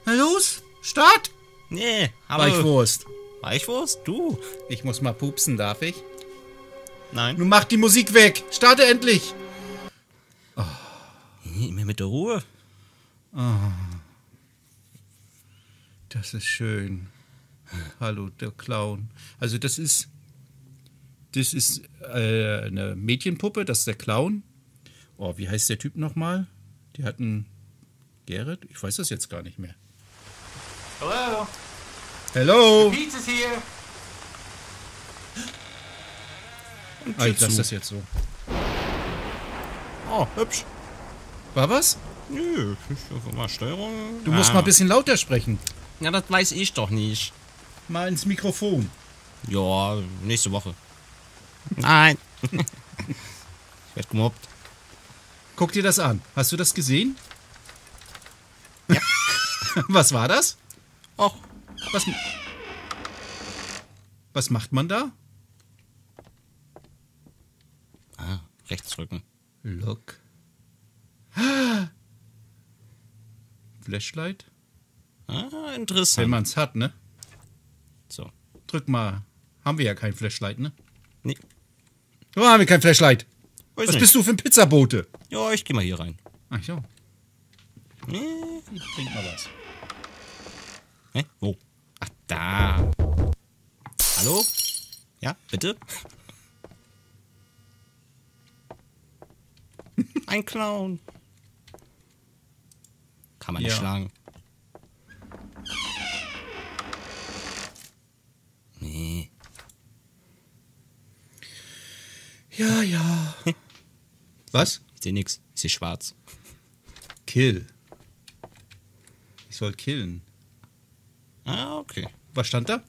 Na los, Start! Nee, aber... Weichwurst. Weichwurst? Du? Ich muss mal pupsen, darf ich? Nein. Nun mach die Musik weg! Starte endlich! Mir mit der Ruhe. Das ist schön. Hallo, der Clown. Also das ist eine Mädchenpuppe, das ist der Clown. Oh, wie heißt der Typ nochmal? Die hat einen Gerrit? Ich weiß das jetzt gar nicht mehr. Hello? Hello! Pizza's here! Ah, ich lasse das jetzt so. Oh, hübsch. War was? Nö, ich einfach mal Steuerung. Du musst mal ein bisschen lauter sprechen. Ja, das weiß ich doch nicht. Mal ins Mikrofon. Ja, nächste Woche. Nein. Ich werd gemobbt. Guck dir das an. Hast du das gesehen? Ja. Was war das? Och, Was macht man da? rechts drücken. Look. Flashlight? Ah, interessant. Wenn man's hat, ne? So. Drück mal. Haben wir ja kein Flashlight, ne? Nee. Oh, haben wir kein Flashlight. Weiß Was nicht. bist du für ein Pizzabote? Ja, ich geh mal hier rein. Ach so. Nee. Trink mal was. Hä? Wo? Ach, da. Hallo? Ja, bitte? Ein Clown. Kann man nicht Ja. schlagen. Nee. Ja, ja. Was? Ich sehe nix. Ich sehe schwarz. Kill. Ich soll killen. Ah, okay. Was stand da?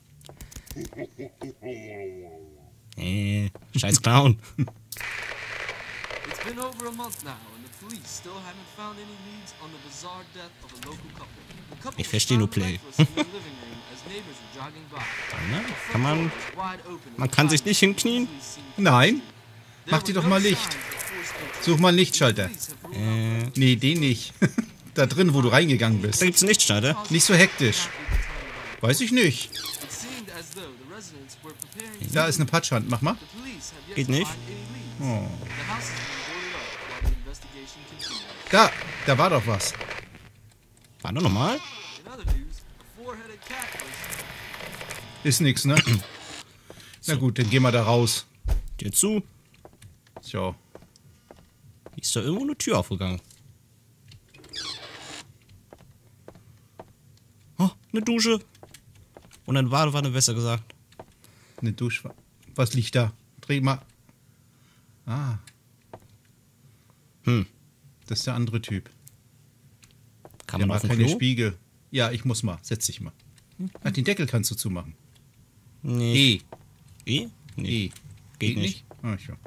Scheiß Clown. It's been over a month now, and the police still haven't found any leads on the bizarre death of a local couple. The couple Ich verstehe nur was found Play. lifeless in their living room as neighbors were jogging by. Ne? The Kann front man... door was wide open and Man kann sich nicht hinknien? police seemed Nein. There Mach dir were doch no mal Licht. signs of forced entry. Such mal einen Lichtschalter. Police have ruled out Nee, den nicht. Da drin, wo du reingegangen bist. Da gibt's einen Lichtschalter. Nicht so hektisch. Weiß ich nicht. It seemed as though the residents were preparing Da ist eine Patschhand. Mach mal. the police have yet Geht to nicht. find any leads. Oh. The house has been boarded up while the investigation continues. Da war doch was. War doch nochmal? In other news, a four-headed cat was Ist nix, ne? Na gut, dann gehen wir da raus. Tür zu. So. Ist da irgendwo eine Tür aufgegangen? Oh, eine Dusche. Und eine Badewanne, besser gesagt. Eine Dusche. Was liegt da? Dreh mal. Ah. Das ist der andere Typ. Kann Der man macht auf dem keine Klo? Spiegel. Ja, ich muss mal. Setz dich mal. Ach, den Deckel kannst du zumachen. Nee. E. E? Nee. E. Geht nicht. Ah, ja.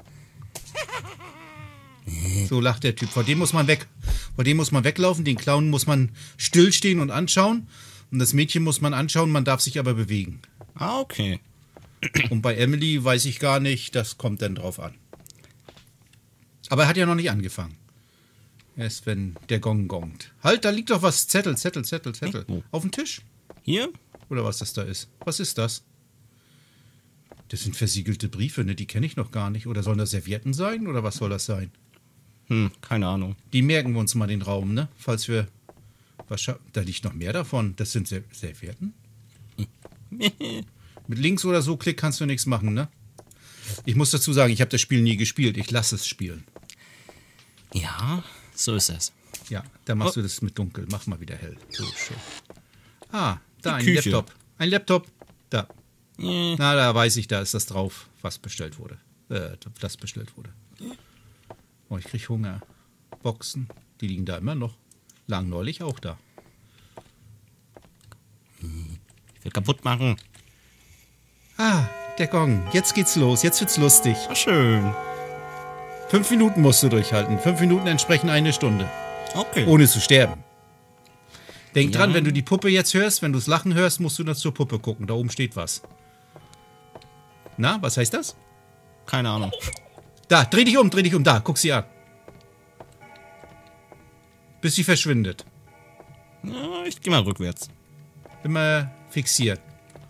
So lacht der Typ. Vor dem muss man weg. Vor dem muss man weglaufen. Den Clown muss man stillstehen und anschauen. Und das Mädchen muss man anschauen. Man darf sich aber bewegen. Ah, okay. Und bei Emily weiß ich gar nicht. Das kommt dann drauf an. Aber er hat ja noch nicht angefangen. Erst wenn der Gong gongt. Halt, da liegt doch was. Zettel. Wo? Auf dem Tisch. Hier? Oder was das da ist. Was ist das? Das sind versiegelte Briefe, ne? Die kenne ich noch gar nicht. Oder sollen das Servietten sein? Oder was soll das sein? Keine Ahnung. Die merken wir uns mal den Raum, ne? Falls wir was da liegt noch mehr davon. Das sind Servietten? Mit links oder so Klick kannst du nichts machen, ne? Ich muss dazu sagen, ich habe das Spiel nie gespielt. Ich lasse es spielen. Ja, so ist es. Ja, da machst du das mit dunkel. Mach mal wieder hell. So schön. Ah, da ein Küche. Laptop. Ein Laptop. Da. Na, da weiß ich, da ist das drauf, was bestellt wurde. Das bestellt wurde. Oh, ich krieg Hunger. Boxen, die liegen da immer noch. Lagen neulich auch da. Ich will kaputt machen. Ah, der Gong. Jetzt geht's los. Jetzt wird's lustig. War schön. 5 Minuten musst du durchhalten. 5 Minuten entsprechen 1 Stunde. Okay. Ohne zu sterben. Denk Ja. dran, wenn du die Puppe jetzt hörst, wenn du das Lachen hörst, musst du nur zur Puppe gucken. Da oben steht was. Na, was heißt das? Keine Ahnung. Da, dreh dich um. Da, guck sie an. Bis sie verschwindet. Ja, ich geh mal rückwärts. Immer fixiert.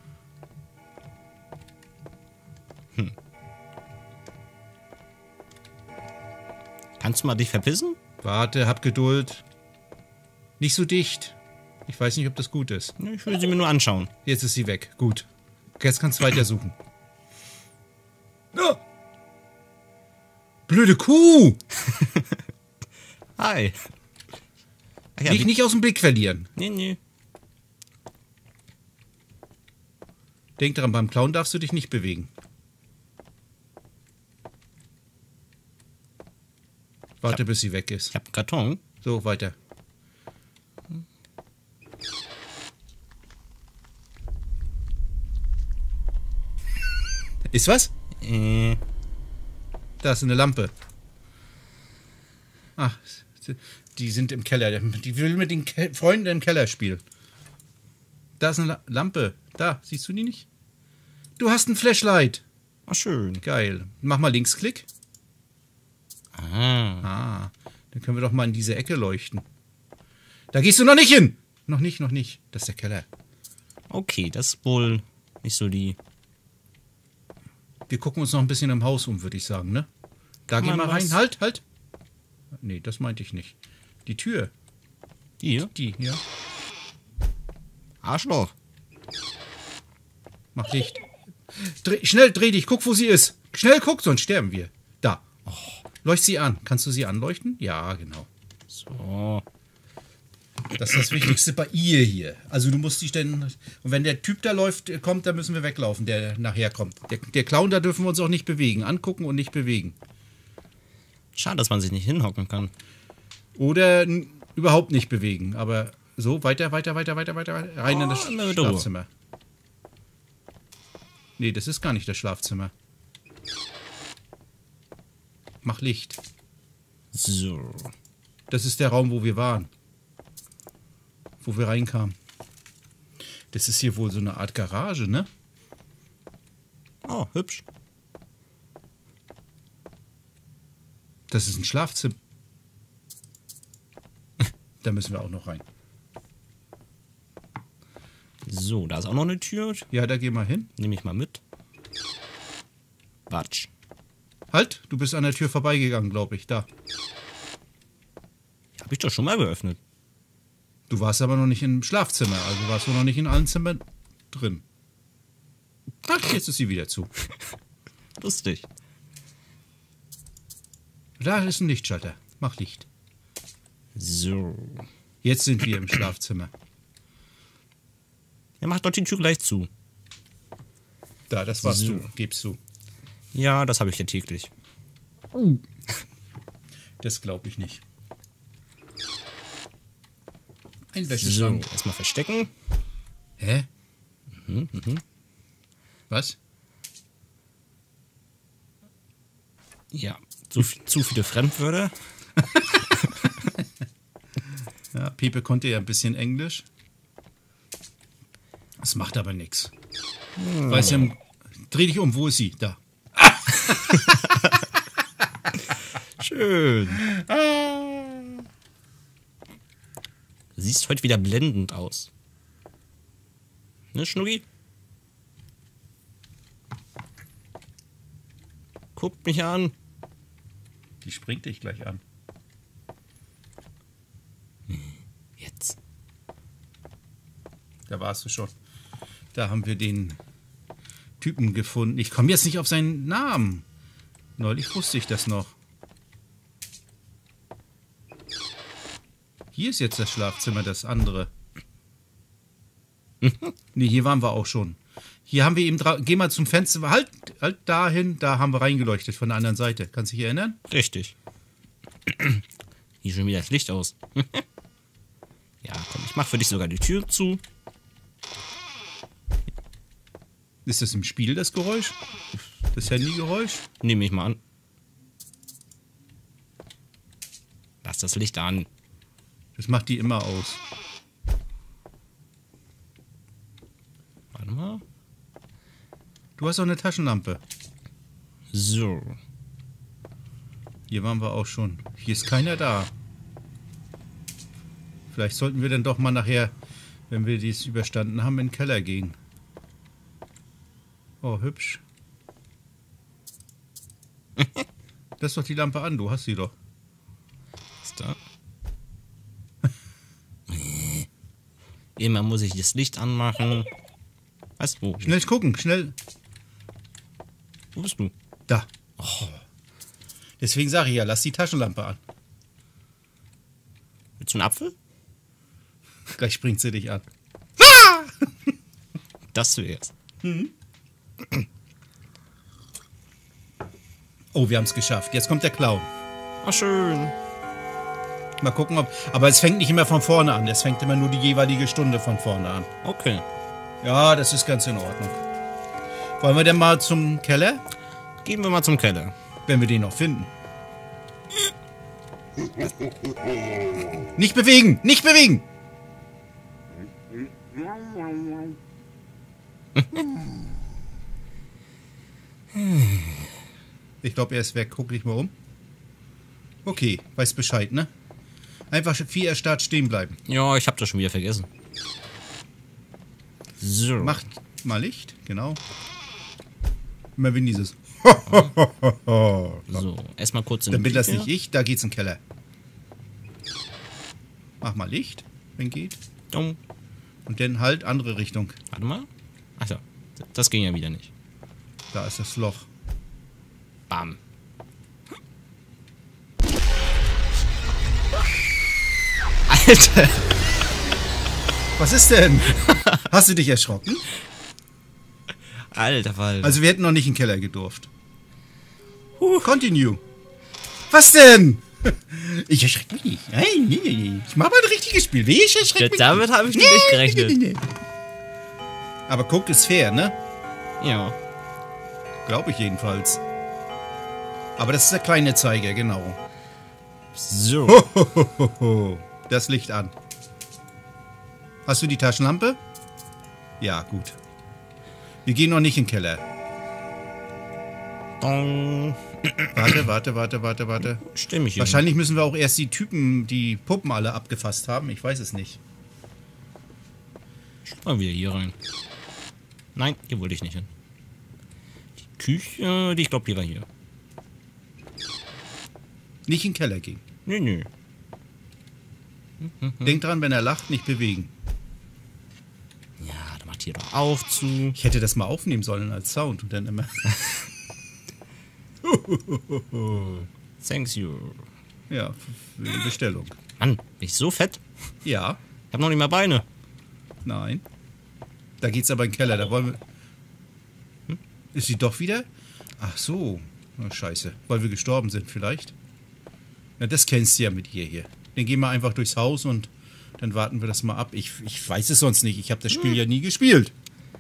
Kannst du mal dich verpissen? Warte, hab Geduld. Nicht so dicht. Ich weiß nicht, ob das gut ist. Ich will sie mir nur anschauen. Jetzt ist sie weg. Gut. Jetzt kannst du weiter suchen. Oh. Blöde Kuh! Hi. Ach ja, Dich nicht aus dem Blick verlieren. Nee. Denk dran, beim Clown darfst du dich nicht bewegen. Warte, bis sie weg ist. Ich hab einen Karton. So, weiter. Ist was? Da ist eine Lampe. Ach, die sind im Keller. Die will mit den Freunden im Keller spielen. Da ist eine Lampe. Da, siehst du die nicht? Du hast ein Flashlight. Ach, schön. Geil. Mach mal Linksklick. Ah. Dann können wir doch mal in diese Ecke leuchten. Da gehst du noch nicht hin. Noch nicht. Das ist der Keller. Okay, das ist wohl nicht so die... Wir gucken uns noch ein bisschen im Haus um, würde ich sagen, ne? Da geh mal rein. Halt. Nee, das meinte ich nicht. Die Tür. Hier? Die, ja. Arschloch. Mach Licht. Schnell, dreh dich. Guck, wo sie ist. Schnell guck, sonst sterben wir. Da. Leucht sie an. Kannst du sie anleuchten? Ja, genau. So. Das ist das Wichtigste bei ihr hier. Also du musst dich denn... Und wenn der Typ da kommt, dann müssen wir weglaufen, der nachher kommt. Der Clown, da dürfen wir uns auch nicht bewegen. Angucken und nicht bewegen. Schade, dass man sich nicht hinhocken kann. Oder überhaupt nicht bewegen. Aber so, weiter. Rein in das Schlafzimmer. Nee, das ist gar nicht das Schlafzimmer. Mach Licht. So. Das ist der Raum, wo wir waren. Wo wir reinkamen. Das ist hier wohl so eine Art Garage, ne? Oh, hübsch. Das ist ein Schlafzimmer. Da müssen wir auch noch rein. So, da ist auch noch eine Tür. Ja, da geh mal hin. Nehme ich mal mit. Batsch. Halt, du bist an der Tür vorbeigegangen, glaube ich. Da. Hab ich doch schon mal geöffnet. Du warst aber noch nicht im Schlafzimmer, also warst du noch nicht in allen Zimmern drin. Ach, jetzt ist sie wieder zu. Lustig. Da ist ein Lichtschalter. Mach Licht. So. Jetzt sind wir im Schlafzimmer. Er macht doch die Tür gleich zu. Da, das warst So. du. Gibst du. Ja, das habe ich ja täglich. Das glaube ich nicht. Ein So, Wäscheschrank. erstmal verstecken. Hä? Was? Ja, zu viele Fremdwörter. Ja, Pepe konnte ja ein bisschen Englisch. Das macht aber nichts. Weiß ja, dreh dich um, wo ist sie? Da. Schön. Siehst heute wieder blendend aus. Ne, Schnucki? Guckt mich an. Die springt dich gleich an. Jetzt. Da warst du schon. Da haben wir den Typen gefunden. Ich komme jetzt nicht auf seinen Namen. Neulich wusste ich das noch. Hier ist jetzt das Schlafzimmer, das andere. Nee, hier waren wir auch schon. Hier haben wir eben... Geh mal zum Fenster. Halt dahin. Da haben wir reingeleuchtet von der anderen Seite. Kannst du dich erinnern? Richtig. Hier schon wieder das Licht aus. Ja, komm, ich mach für dich sogar die Tür zu. Ist das im Spiel, das Geräusch? Das Handygeräusch? Nehme ich mal an. Lass das Licht an. Das macht die immer aus. Warte mal. Du hast auch eine Taschenlampe. So. Hier waren wir auch schon. Hier ist keiner da. Vielleicht sollten wir dann doch mal nachher, wenn wir dies überstanden haben, in den Keller gehen. Oh, hübsch. Lass doch die Lampe an, du hast sie doch. Ist da? Immer muss ich das Licht anmachen. Was? Wo? Schnell gucken, schnell. Wo bist du? Da. Oh. Deswegen sage ich ja, lass die Taschenlampe an. Willst du einen Apfel? Gleich springt sie dich an. Das wär's. Oh, wir haben es geschafft. Jetzt kommt der Clown. Ach, schön. Mal gucken, ob... Aber es fängt nicht immer von vorne an. Es fängt immer nur die jeweilige Stunde von vorne an. Okay. Ja, das ist ganz in Ordnung. Wollen wir denn mal zum Keller? Gehen wir mal zum Keller. Wenn wir den noch finden. Nicht bewegen! Nicht bewegen! Ich glaube, er ist weg. Guck dich mal um. Okay, weiß Bescheid, ne? Einfach wie er Start stehen bleiben. Ja, ich hab das schon wieder vergessen. So. Macht mal Licht, genau. Immer wenn dieses. So, erstmal kurz in Dann bin das Küche. nicht ich, da geht's im Keller. Mach mal Licht, wenn geht. Dumm. Und dann halt andere Richtung. Warte mal. Ach ja, das ging ja wieder nicht. Da ist das Loch. Bam. Alter. Was ist denn? Hast du dich erschrocken? Alter Fall. Also wir hätten noch nicht in den Keller gedurft. Continue. Was denn? Ich erschrecke mich nicht. Nein, nee. Ich mache mal ein richtiges Spiel. Ich erschrecke mich Damit habe ich nicht. nicht gerechnet. Nee. Aber guck, ist fair, ne? Ja. Glaube ich jedenfalls. Aber das ist der kleine Zeiger, genau. So. Hohohoho. Das Licht an. Hast du die Taschenlampe? Ja, gut. Wir gehen noch nicht in den Keller. Dong. Warte. Stimmig. Wahrscheinlich müssen wir auch erst die Typen, die Puppen alle abgefasst haben. Ich weiß es nicht. Mal wieder hier rein. Nein, hier wollte ich nicht hin. Die Küche, ich glaube, die war hier. Nicht in den Keller gehen. Nö. Denk dran, wenn er lacht, nicht bewegen. Ja, da macht hier doch auf zu. Ich hätte das mal aufnehmen sollen als Sound und dann immer. Thanks you. Ja, für die Bestellung. Mann, bin ich so fett? Ja, Ich hab noch nicht mal Beine. nein. Da geht's aber in den Keller, da wollen wir. Ist sie doch wieder? Ach so. Oh, scheiße. Weil wir gestorben sind vielleicht. Na, das kennst du ja mit ihr hier. Dann gehen wir einfach durchs Haus und dann warten wir das mal ab. Ich weiß es sonst nicht. Ich habe das Spiel ja nie gespielt.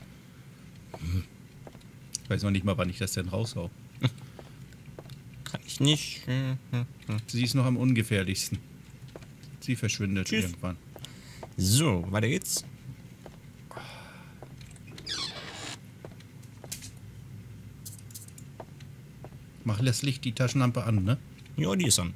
Ich weiß noch nicht mal, wann ich das denn raushau. Kann ich nicht. Sie ist noch am ungefährlichsten. Sie verschwindet Tschüss. irgendwann. So, weiter geht's. Mach das Licht, die Taschenlampe an, ne? Ja, die ist an.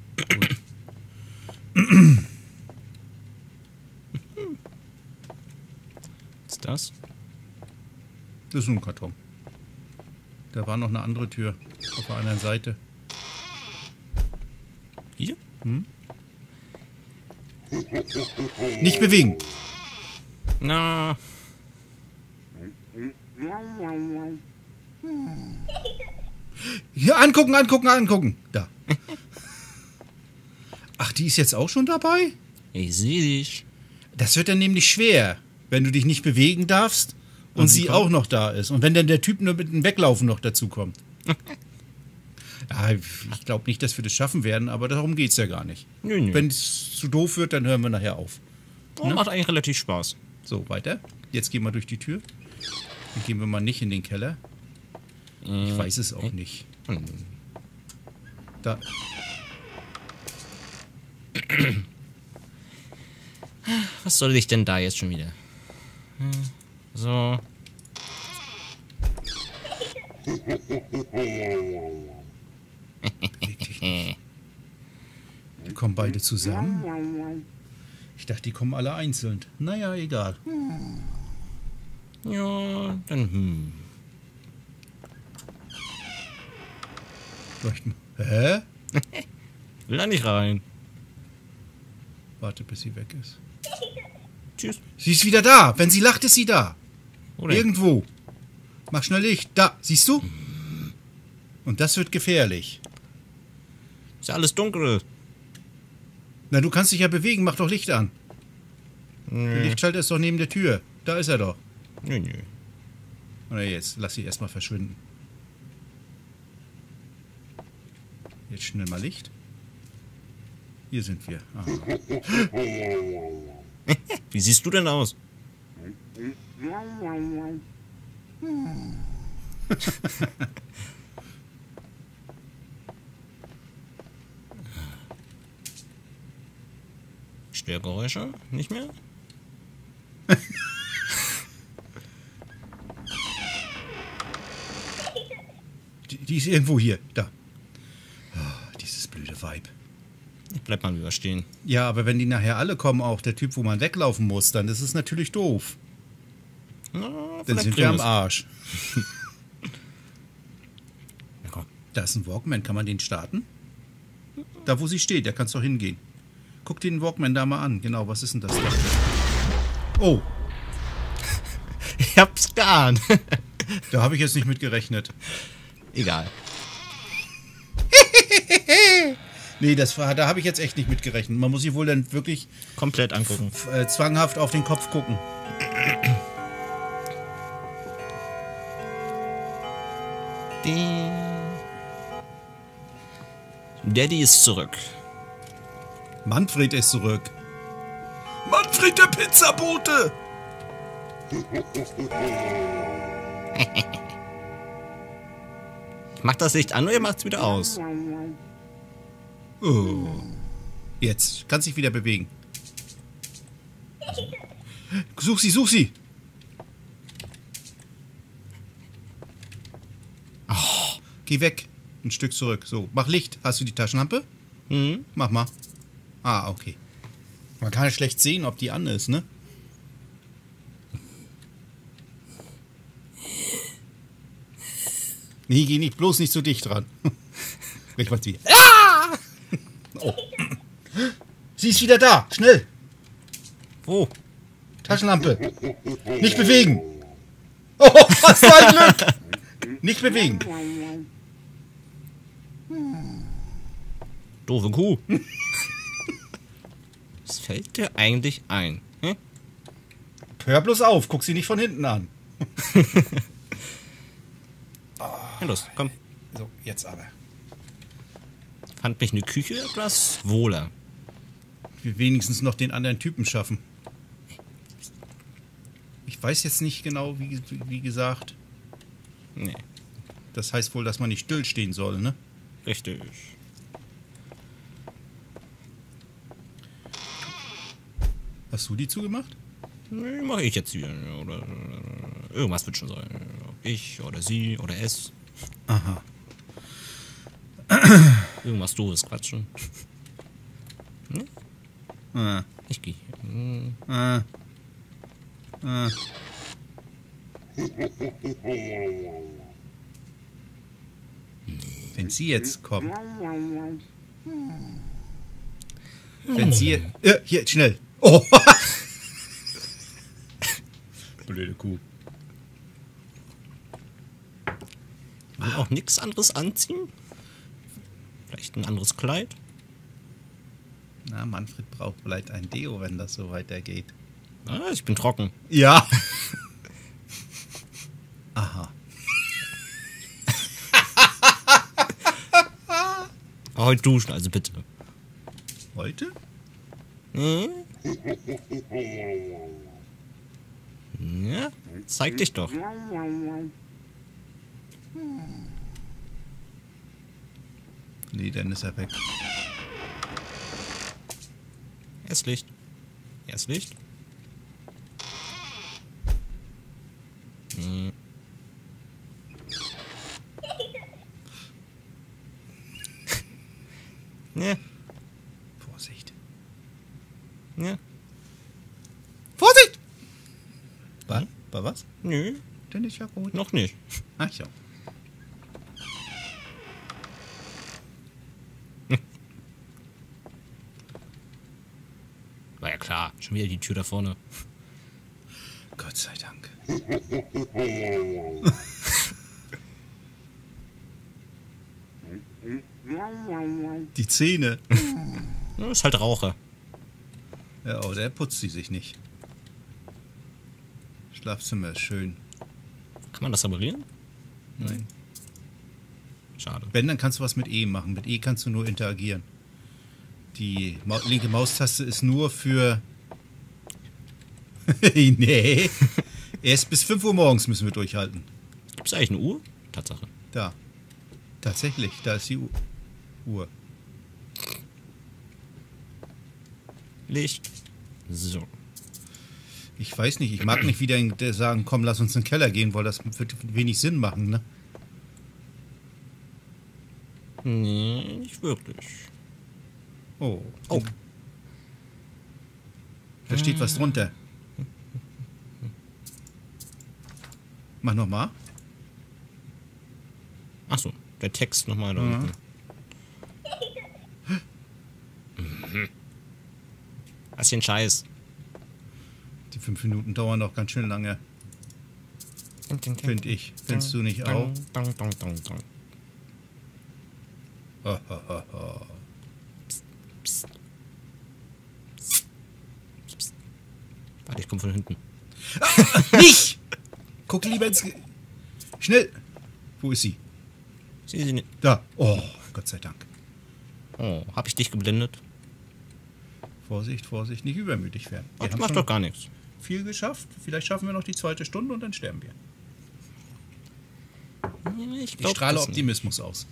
Was ist das? Das ist nur ein Karton. Da war noch eine andere Tür auf der anderen Seite. Hier? Nicht bewegen! Na, Hier, angucken! Da. Ach, die ist jetzt auch schon dabei? ich sehe dich. Das wird dann nämlich schwer, wenn du dich nicht bewegen darfst und sie sie kommt? auch noch da ist. Und wenn dann der Typ nur mit dem Weglaufen noch dazu kommt. Ja, ich glaube nicht, dass wir das schaffen werden, aber darum geht es ja gar nicht. Nö. Wenn es zu doof wird, dann hören wir nachher auf. Oh, macht eigentlich relativ Spaß. So, weiter. Jetzt gehen wir durch die Tür. Dann gehen wir mal nicht in den Keller. Ich weiß es auch nicht. Da. Was soll ich denn da jetzt schon wieder? So. Kommen beide zusammen. Ich dachte, die kommen alle einzeln. Naja, egal. Ja, dann Leuchten. Hä? Will da nicht rein. Warte, bis sie weg ist. Tschüss. Sie ist wieder da. Wenn sie lacht, ist sie da. Oder? Irgendwo. Mach schnell Licht. Da, siehst du? Und das wird gefährlich. Ist ja alles dunkel. Na, du kannst dich ja bewegen. Mach doch Licht an. Der Lichtschalter ist doch neben der Tür. Da ist er doch. Nö. Oder jetzt, lass sie erstmal verschwinden. Jetzt schnell mal Licht. Hier sind wir. Aha. Wie siehst du denn aus? Störgeräusche? Nicht mehr? Die ist irgendwo hier. Da. Oh, dieses blöde Weib. Bleib mal lieber stehen. Ja, aber wenn die nachher alle kommen, auch der Typ, wo man weglaufen muss, dann ist es natürlich doof. Na, Dann vielleicht sind wir am kriegen wir's. Arsch. Ja, komm. Da ist ein Walkman. Kann man den starten? Da, wo sie steht, da kannst du doch hingehen. Guck dir den Walkman da mal an. Genau, was ist denn das da? Oh, Ich hab's geahnt. da habe ich jetzt nicht mit gerechnet. Egal. Nee, da habe ich jetzt echt nicht mit gerechnet. Man muss sich wohl dann wirklich Komplett angucken. zwanghaft auf den Kopf gucken. Daddy ist zurück. Manfred ist zurück. Manfred, der Pizzabote! Ich mach das Licht an oder ihr macht's wieder aus? Oh. Jetzt, kannst dich wieder bewegen. Such sie, such sie! Oh, geh weg. Ein Stück zurück. So, mach Licht. Hast du die Taschenlampe? Mhm. Mach mal. Ah, okay. Man kann ja schlecht sehen, ob die an ist, ne? Nee, geh nicht, bloß nicht so dicht dran. Ich mach sie. Ah! Oh. Sie ist wieder da. Schnell. Wo? Taschenlampe. Nicht bewegen. Oh, was für ein Glück. Nicht bewegen. Doofe Kuh. Was fällt dir eigentlich ein? Hm? Hör bloß auf. Guck sie nicht von hinten an. Ja, los, komm. So, jetzt aber. Fand mich eine Küche etwas wohler. Wir wenigstens noch den anderen Typen schaffen. Ich weiß jetzt nicht genau, wie gesagt. Nee, Das heißt wohl, dass man nicht stillstehen soll, ne? richtig. Hast du die zugemacht? Nee, mach ich jetzt hier. Oder irgendwas wird schon sein. Ich oder sie oder es. Aha. Irgendwas doofes quatschen. Ah, Ich gehe. ah, ah. Wenn sie jetzt kommt. Wenn sie. Hier, schnell. Oh. Blöde Kuh. Will auch nichts anderes anziehen? Vielleicht ein anderes Kleid? Na, Manfred braucht vielleicht ein Deo, wenn das so weitergeht. Ah, ich bin trocken. Ja. Aha. Heute duschen, also bitte. Heute? Hm? Ja, zeig dich doch. Nee, dann ist er weg. Erst Licht. Erst Licht. Hm. Ja, Vorsicht. ja. Was? War was? Nö, Dann ist ja gut. noch nicht. Ach so. War ja klar, schon wieder die Tür da vorne. Gott sei Dank. Die Zähne. Ja, ist halt Raucher. Ja, oh, der putzt sie sich nicht. Schlafzimmer ist schön. Kann man das reparieren? Nein. Schade. Wenn, dann kannst du was mit E machen. Mit E kannst du nur interagieren. Die linke Maustaste ist nur für... Nee. Erst bis 5 Uhr morgens müssen wir durchhalten. Gibt es eigentlich eine Uhr? Tatsache. Da. Tatsächlich, da ist die Uhr. Licht. So. Ich weiß nicht, ich mag nicht wieder sagen, komm, lass uns in den Keller gehen, weil das wird wenig Sinn machen, ne? Nee, nicht wirklich. Oh. Oh. Da steht was drunter. Mach nochmal. Achso, der Text nochmal da unten. Was für ein Scheiß. Die 5 Minuten dauern doch ganz schön lange, finde ich. Findest du nicht auch? Warte, ich komme von hinten. Nicht! Guck lieber ins... Schnell! Wo ist sie? Sieh sie nicht. Da. Oh, Gott sei Dank. Oh, hab ich dich geblendet? Vorsicht, Vorsicht, nicht übermütig werden. Ach, das macht doch gar nichts. viel geschafft. Vielleicht schaffen wir noch die 2. Stunde und dann sterben wir. Ich strahle Optimismus aus.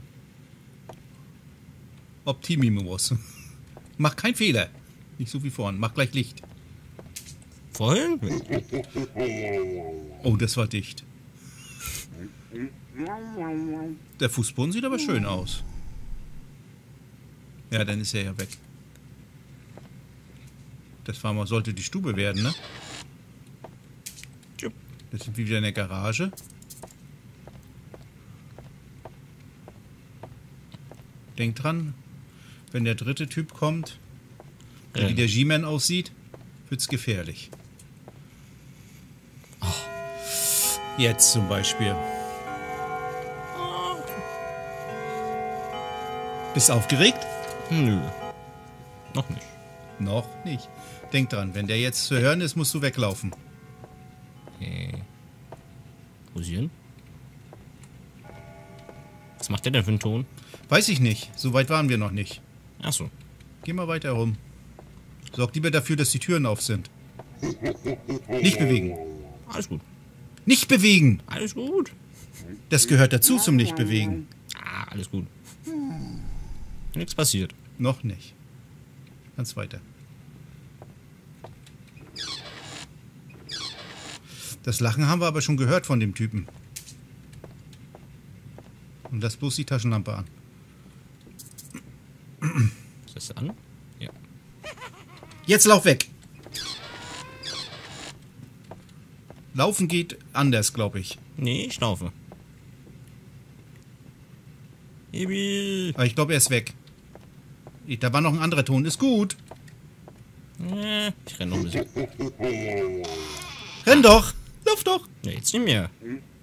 Optimimus. Mach keinen Fehler. Nicht so wie vorhin. Mach gleich Licht. Vorhin? Oh, das war dicht. Der Fußboden sieht aber schön aus. Ja, dann ist er ja weg. Das war mal, sollte die Stube werden, ne? Das sind wir wieder in der Garage. Denk dran, wenn der 3. Typ kommt, der wie der G-Man aussieht, wird's gefährlich. Jetzt zum Beispiel. Bist du aufgeregt? Nö. Noch nicht. Noch nicht. Denk dran, wenn der jetzt zu hören ist, musst du weglaufen. Wo ist sie hin? Was macht der denn für einen Ton? Weiß ich nicht. So weit waren wir noch nicht. Achso. Geh mal weiter rum. Sorg lieber dafür, dass die Türen auf sind. Nicht bewegen. Alles gut. Nicht bewegen! Alles gut. Das gehört dazu zum Nicht-Bewegen. Ah, alles gut. Nichts passiert. Noch nicht. Ganz weiter. Das Lachen haben wir aber schon gehört von dem Typen. Und lass bloß die Taschenlampe an. Ist das an? Ja. Jetzt lauf weg! Laufen geht anders, glaube ich. Nee, ich laufe. Ibi. Aber ich glaube, er ist weg. Da war noch ein anderer Ton. Ist gut. Ich renn noch ein bisschen. Renn doch! Lauf doch! Ja, jetzt nicht mehr.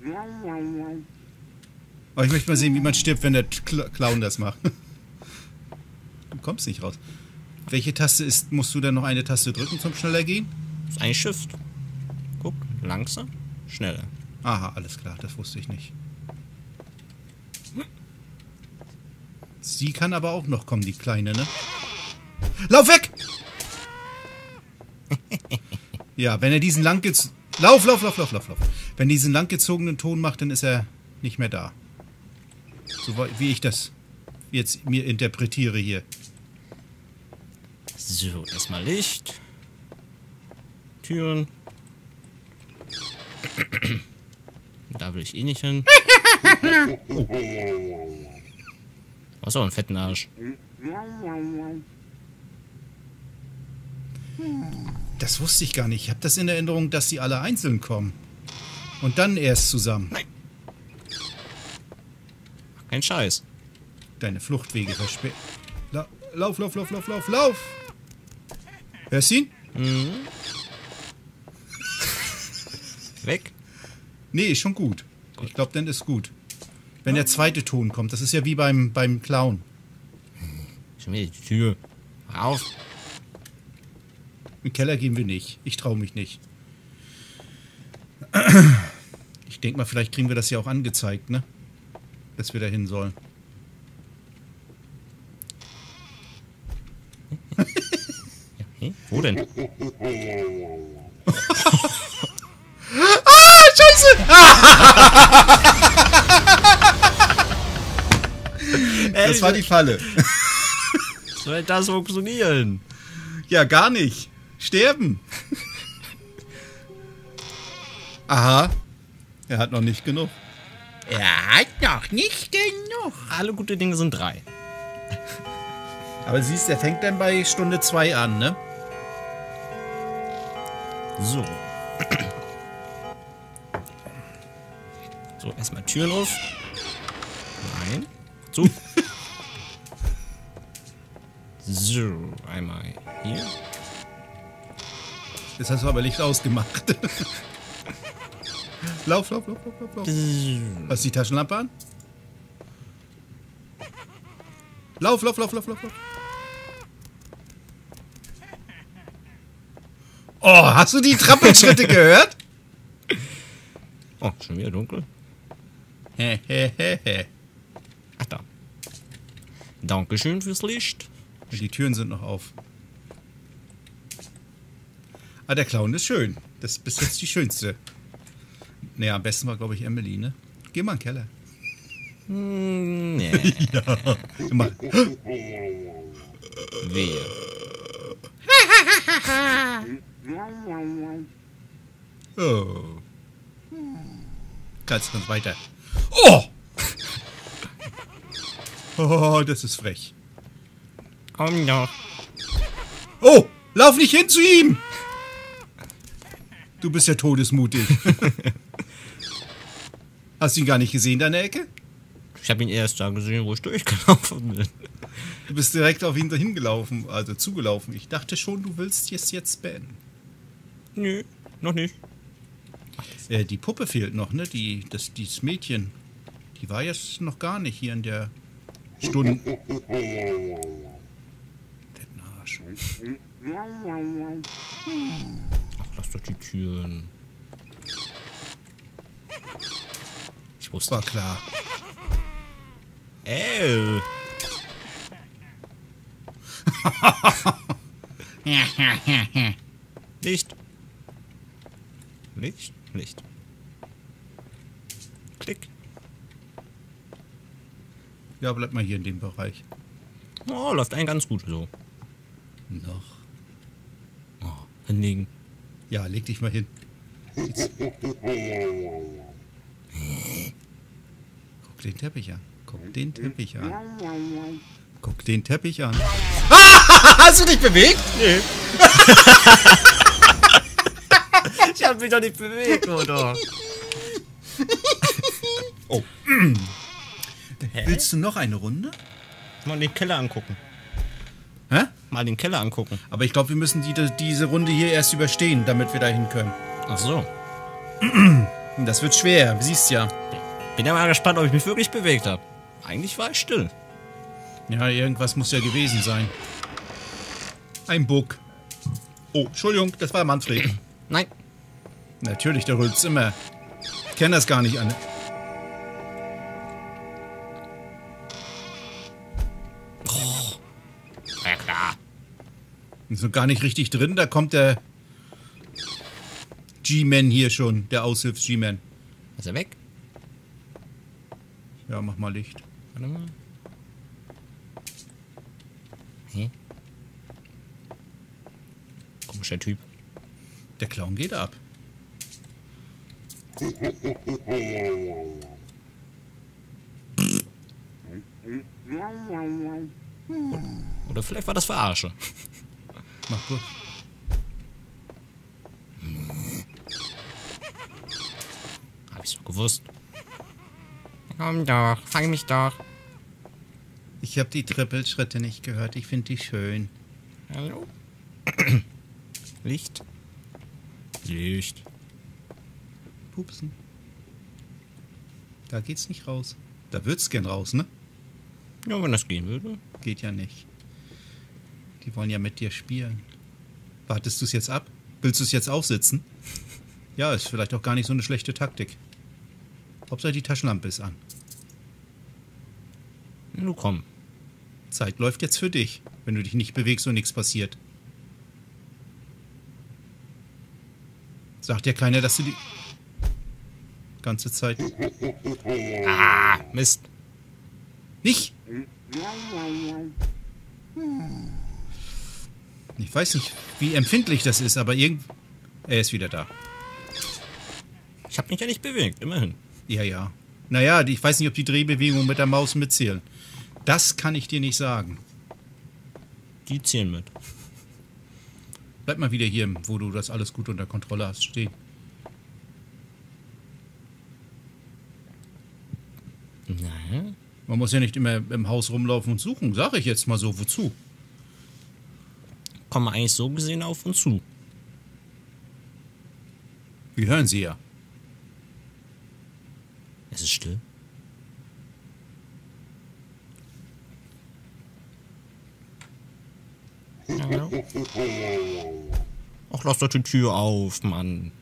Aber ich möchte mal sehen, wie man stirbt, wenn der Clown das macht. Du kommst nicht raus. Welche Taste ist... Musst du dann noch eine Taste drücken zum schneller gehen? Das ist ein Shift. Guck, langsam, schneller. Aha, alles klar, das wusste ich nicht. Sie kann aber auch noch kommen, die Kleine, ne? Lauf weg! Ja, wenn er diesen Lauf! Wenn er diesen langgezogenen Ton macht, dann ist er nicht mehr da. So wie ich das jetzt mir interpretiere hier. So, erstmal Licht. Türen. Da will ich eh nicht hin. Oh. Du hast auch einen fetten Arsch. Das wusste ich gar nicht. Ich habe das in Erinnerung, dass sie alle einzeln kommen. Und dann erst zusammen. Nein. Kein Scheiß. Deine Fluchtwege versperrt. Lauf, lauf, lauf, lauf, lauf, lauf! Hörst du ihn? Mhm. Weg. Nee, ist schon gut. Ich glaube, dann ist gut. Wenn der zweite Ton kommt. Das ist ja wie beim Clown. Schon wieder die Tür. Auf. In den Keller gehen wir nicht. Ich traue mich nicht. Ich denke mal, vielleicht kriegen wir das ja auch angezeigt, ne? Dass wir da hin sollen. Hey, wo denn? Scheiße! Das war die Falle. Soll das funktionieren? Ja, gar nicht. Sterben. Aha. Er hat noch nicht genug. Er hat noch nicht genug. Alle gute Dinge sind 3. Aber siehst, er fängt dann bei Stunde 2 an, ne? So. So, erstmal Türen auf. Nein. So. So, einmal hier. Jetzt hast du aber Licht ausgemacht. Lauf, lauf, lauf, lauf, lauf, lauf. Hast du die Taschenlampe an? Lauf, lauf, lauf, lauf, lauf, lauf. Oh, hast du die Trappelschritte gehört? Oh, schon wieder dunkel. Hehehehe. Ach da. Dankeschön fürs Licht. Die Türen sind noch auf. Ah, der Clown ist schön. Das ist bis jetzt die schönste. Naja, am besten war, glaube ich, Emily, ne? Geh mal in den Keller. Nee. Ja. Immer. Wehe. Oh. Ganz weiter. Oh! Oh, das ist frech. Komm doch. Oh! Lauf nicht hin zu ihm! Du bist ja todesmutig. Hast du ihn gar nicht gesehen, deine Ecke? Ich habe ihn erst da gesehen, wo ich durchgelaufen bin. Du bist direkt auf ihn dahin gelaufen, also zugelaufen. Ich dachte schon, du willst jetzt beenden. Nö, noch nicht. Die Puppe fehlt noch, ne? Dieses Mädchen. Die war jetzt noch gar nicht hier in der Stunde. Der Arsch. Ach, lass doch die Türen. Ich wusste. War klar. Licht. Licht. Licht. Klick. Ja, bleib mal hier in dem Bereich. Oh, läuft ein ganz gut so. Noch. Oh, hinlegen. Ja, leg dich mal hin. Guck den Teppich an. Guck den Teppich an. Guck den Teppich an. Hast du dich bewegt? Nee. Ich hab mich doch nicht bewegt, oder? Oh. Willst du noch eine Runde? Mal den Keller angucken. Hä? Mal den Keller angucken. Aber ich glaube, wir müssen diese Runde hier erst überstehen, damit wir dahin können. Ach so. Das wird schwer, siehst ja. Bin ja mal gespannt, ob ich mich wirklich bewegt habe. Eigentlich war ich still. Ja, irgendwas muss ja gewesen sein. Ein Bug. Oh, Entschuldigung, das war Manfred. Nein. Natürlich, der rülpst immer. Ich kenne das gar nicht an. Ja klar. Ist noch gar nicht richtig drin, da kommt der G-Man hier schon, der Aushilfs-G-Man. Ist er weg? Ja, mach mal Licht. Warte mal. Hä? Komischer Typ. Der Clown geht ab. Oder vielleicht war das Verarsche. Mach gut. Hast du gewusst? Komm doch, fang mich doch. Ich habe die Trippelschritte nicht gehört. Ich finde die schön. Hallo? Licht. Licht. Pupsen. Da geht's nicht raus. Da wird's gern raus, ne? Ja, wenn das gehen würde. Geht ja nicht. Die wollen ja mit dir spielen. Wartest du es jetzt ab? Willst du es jetzt aufsitzen? Ja, ist vielleicht auch gar nicht so eine schlechte Taktik. Hauptsache die Taschenlampe ist an. Nu komm. Zeit läuft jetzt für dich, wenn du dich nicht bewegst und nichts passiert. Sagt ja keiner, dass du die ganze Zeit... Ah, Mist. Nicht? Ich weiß nicht, wie empfindlich das ist, aber er ist wieder da. Ich habe mich ja nicht bewegt, immerhin. Ja, ja. Naja, ich weiß nicht, ob die Drehbewegungen mit der Maus mitzählen. Das kann ich dir nicht sagen. Die zählen mit. Bleib mal wieder hier, wo du das alles gut unter Kontrolle hast, stehen. Nein. Man muss ja nicht immer im Haus rumlaufen und suchen, sage ich jetzt mal so. Wozu? Kommen wir eigentlich so gesehen auf uns zu. Wir hören sie ja. Es ist still. Ja. Ach, lass doch die Tür auf, Mann.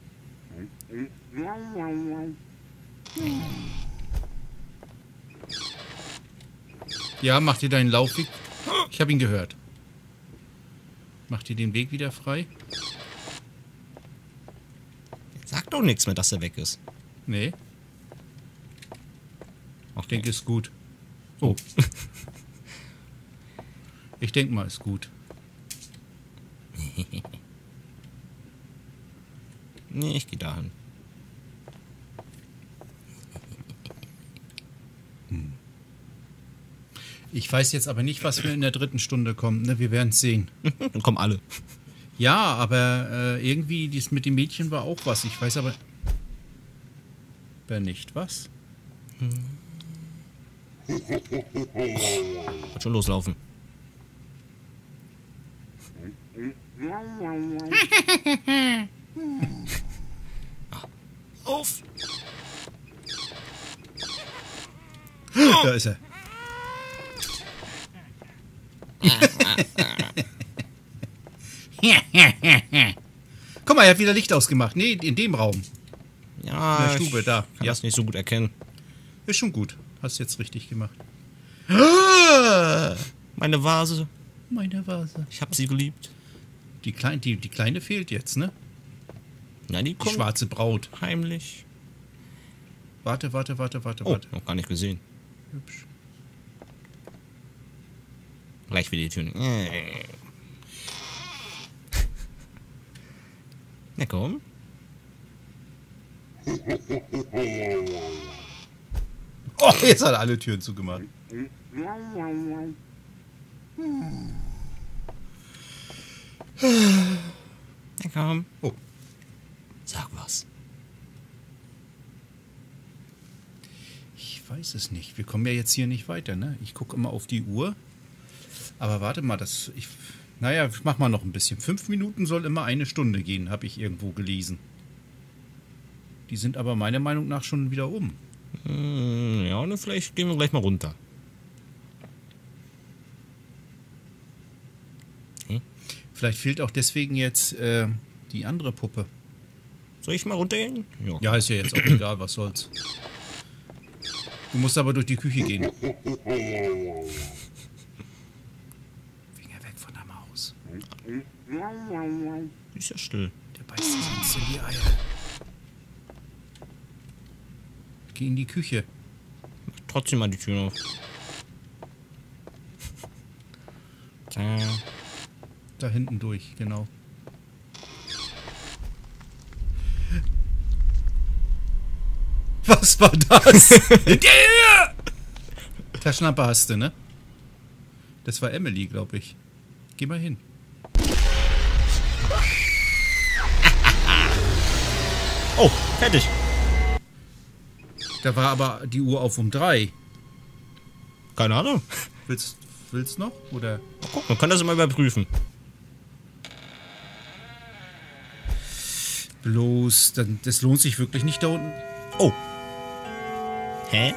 Ja, mach dir deinen Laufweg. Ich habe ihn gehört. Mach dir den Weg wieder frei. Sag doch nichts mehr, dass er weg ist. Nee, Ach, ich denke, ist gut. Oh. Ich denke mal, ist gut. Nee, ich gehe dahin. Ich weiß jetzt aber nicht, was wir in der 3. Stunde kommen. Ne, wir werden es sehen. Dann kommen alle. Ja, aber irgendwie dies mit dem Mädchen war auch was. Ich weiß aber nicht was. Wird schon loslaufen. Auf! Da ist er. Guck mal, er hat wieder Licht ausgemacht. Nee, in dem Raum. Ja, In der Stube, ich da. kann Ja. das nicht so gut erkennen. Ist schon gut. Hast jetzt richtig gemacht. Meine Vase, Meine Vase. ich habe sie geliebt. Die Kleine fehlt jetzt, ne? Na, die Die kommt schwarze Braut. heimlich. Warte. Oh, noch gar nicht gesehen. Hübsch. Gleich wieder die Tür. Na komm. Oh, jetzt hat er alle Türen zugemacht. Na komm. Oh. Sag was. Ich weiß es nicht. Wir kommen ja jetzt hier nicht weiter, ne? Ich gucke immer auf die Uhr. Aber warte mal, naja, ich mach mal noch ein bisschen. 5 Minuten soll immer 1 Stunde gehen, habe ich irgendwo gelesen. Die sind aber meiner Meinung nach schon wieder um. Ja, und vielleicht gehen wir gleich mal runter. Vielleicht fehlt auch deswegen jetzt die andere Puppe. Soll ich mal runtergehen? Ja. Ja, ist ja jetzt auch egal, was soll's. Du musst aber durch die Küche gehen. Finger weg von der Maus. Ist ja still. Der beißt sich sonst in die Eier. Geh in die Küche. Mach trotzdem mal die Tür auf. Da. Da hinten durch, genau. Was war das? Taschenlampe hast du, ne? Das war Emily, glaube ich. Geh mal hin. Oh, fertig. Da war aber die Uhr auf um 3. Keine Ahnung. Willst noch? Oder? Mal gucken, man kann das immer überprüfen. Bloß, das lohnt sich wirklich nicht da unten. Oh. Hä?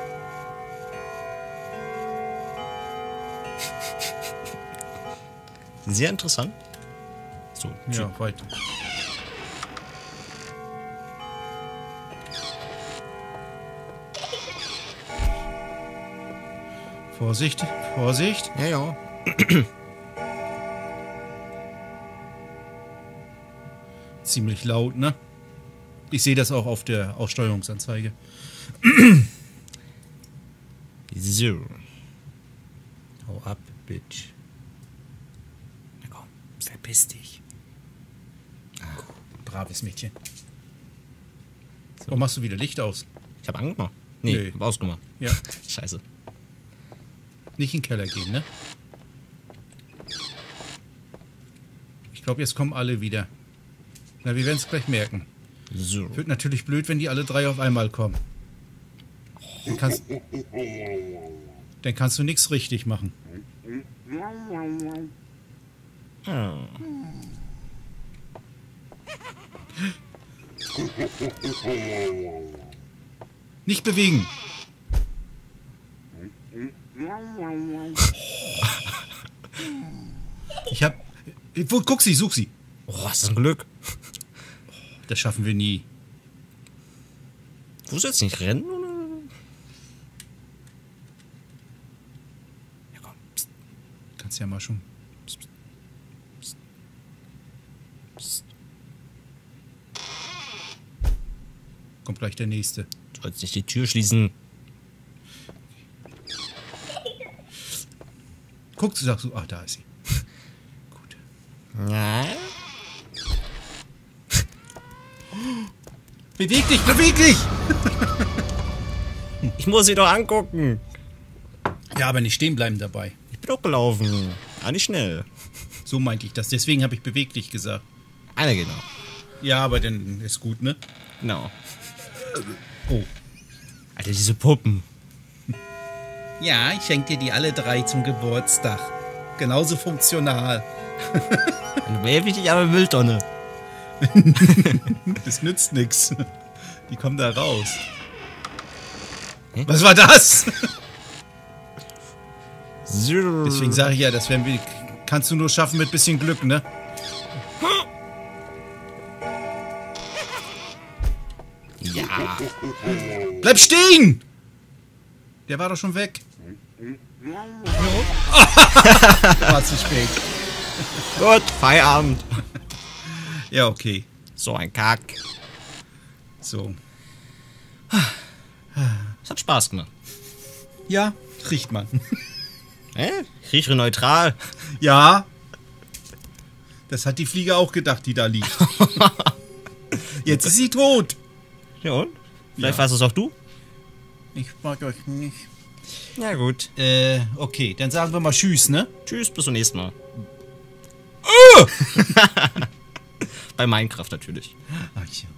Sehr interessant. So, Ja, weiter. Vorsicht, Vorsicht. ja, ja. Ziemlich laut, ne? Ich sehe das auch auf der Aussteuerungsanzeige. So. Hau ab, Bitch. Na komm, verpiss dich. Braves Mädchen. Warum machst du wieder Licht aus? Ich hab angemacht. Nee, Nee. hab ausgemacht. Ja. Scheiße. Nicht in den Keller gehen, ne? Ich glaube, jetzt kommen alle wieder. Na, wir werden es gleich merken. So. Wird natürlich blöd, wenn die alle 3 auf einmal kommen. Dann kannst du nichts richtig machen. Ah. Nicht bewegen! Ich hab... Guck sie, such sie! Oh, was ist ein Glück. Das schaffen wir nie. Wo soll's nicht rennen? Oder? Ja, komm. Psst. Kannst ja mal schon... Kommt gleich der nächste. Du sollst nicht die Tür schließen. Guck, du sagst so, ach, da ist sie. Gut. Ja. Beweg dich, beweg dich! Ich muss sie doch angucken. Ja, aber nicht stehen bleiben dabei. Ich bin doch gelaufen. Ah, nicht schnell. So meinte ich das. Deswegen habe ich beweg dich gesagt. Einer geht noch. Ja, aber dann ist gut, ne? Genau. Oh. Alter, diese Puppen. Ja, ich schenke dir die alle 3 zum Geburtstag. Genauso funktional. Dann werfe ich dich aber in die Mülltonne. Das nützt nix. Die kommen da raus. Hä? Was war das? So. Deswegen sage ich ja, das werden wir, kannst du nur schaffen mit bisschen Glück, ne? Ja. Bleib stehen! Der war doch schon weg. War zu spät. Gut, Feierabend. Ja, okay. So ein Kack. So. Es hat Spaß gemacht. Ja, riecht man. Hä? Ich rieche neutral. Ja. Das hat die Fliege auch gedacht, die da liegt. Jetzt ist sie tot. Ja und? Vielleicht Ja. weißt es auch du? Ich mag euch nicht. Ja gut. Okay, dann sagen wir mal Tschüss, ne? Tschüss, bis zum nächsten Mal. Bei Minecraft natürlich. Ach ja.